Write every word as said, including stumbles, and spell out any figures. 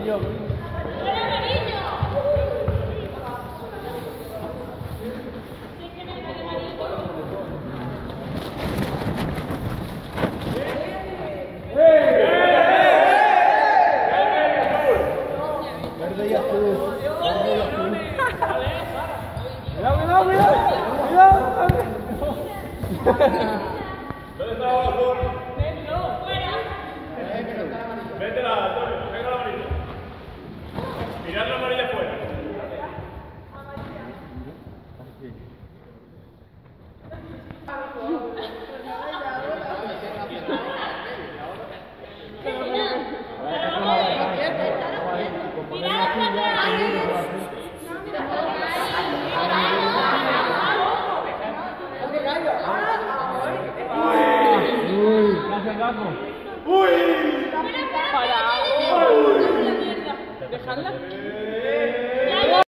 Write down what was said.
amarillo. Verde y azul. Verde y azul. Cuidado, cuidado, cuidado. Cuidado. ¿Dónde está el azul? Vete la, Antonio, venga la amarilla. Mirad la amarilla fuera. ¡Uy! ¡Para! ¡Dejadla!